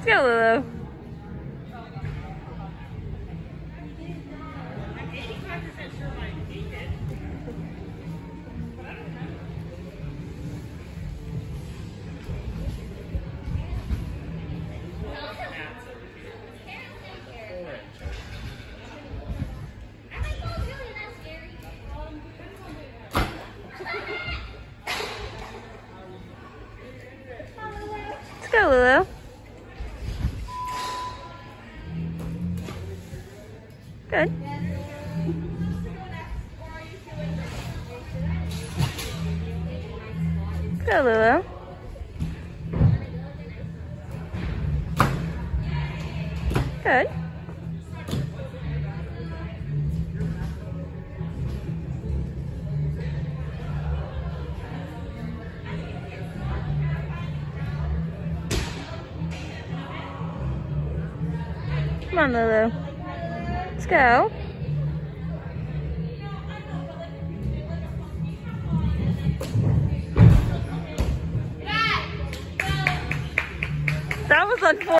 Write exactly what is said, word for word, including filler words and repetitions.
go, Lulu. Let's go, Lulu. Good. Let's go, Lulu. Good. Come on, Lulu. Let's go. That was unfortunate.